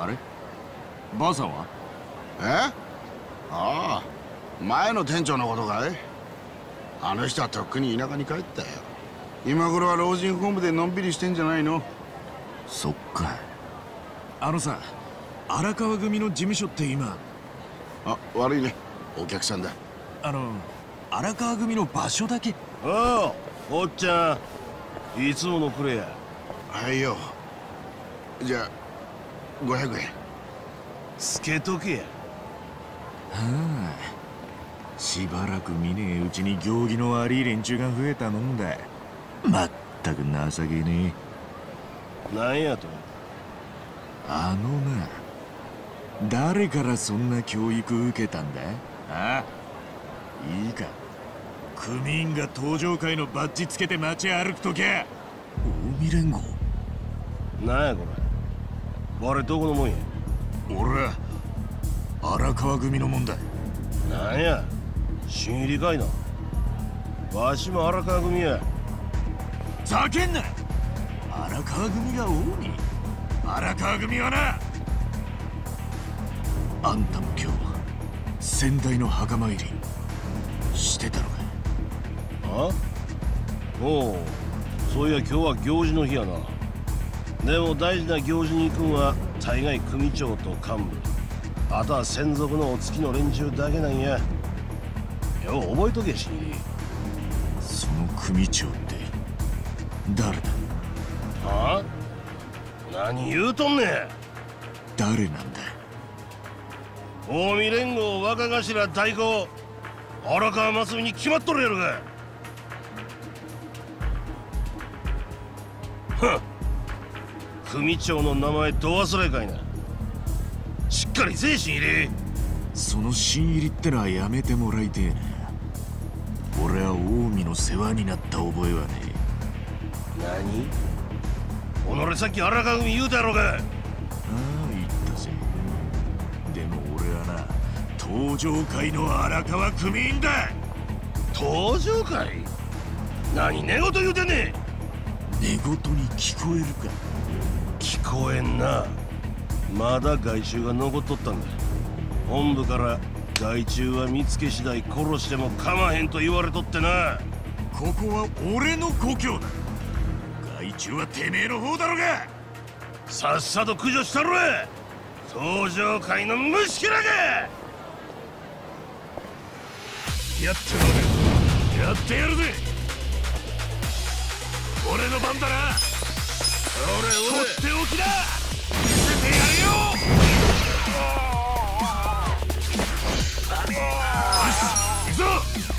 あれ、ばあさんは？ ああ、前の店長のことかい。あの人はとっくに田舎に帰ったよ。今頃は老人ホームでのんびりしてんじゃないの。 そっか。あのさ、荒川組の事務所って今。 あ、悪いね、お客さんだ。 荒川組の場所だけ。 ああ、おっちゃん、いつものくれや。 はいよ。じゃあ500円。 つけとけや。 はあ、しばらく見ねえうちに行儀の悪い連中が増えたもんだ。まったく情けねえ。なんやと？ な、誰からそんな教育受けたんだ？ああ、いいか。組員が登場会のバッジつけて街歩くときゃ近江連合。 なんやこれ。我どこのもんや。 俺は荒川組のもんだ。 なんや、新入りかいな。わしも荒川組や。 ざけんな。荒川組が近江？荒川組はな、あんたも今日先代の墓参りしてたのか？ あ？おう、そういや今日は行事の日やな。でも大事な行事に行くんは大概組長と幹部、あとは専属のお付きの連中だけなんや。よう覚えとけし。 その組長って誰だ？ はあ？何言うとんねん。 誰なんだ？ 近江連合若頭代行荒川真澄に決まっとるやろが。ふん、組長の名前ど忘れかいな。しっかり精神入れ。 その新入りってのはやめてもらいてえな。俺は近江の世話になった覚えはねえ。何？己さっき荒川組言うたやろが。 ああ、言ったぜ。でも俺はな、登場会の荒川組員だ。 登場会？何寝言言うてんねん。 寝言に聞こえるか？ 聞こえんな。まだ害虫が残っとったんだ。本部から害虫は見つけ次第殺しても構わへんと言われとってな。 ここは俺の故郷だ。害虫はてめえの方だろうが。 さっさと駆除したろ。登場会の虫けらが。やってやる。やってやるぜ。俺の番だな。俺とっておきだ。見せてやるよ。よし、行くぞ。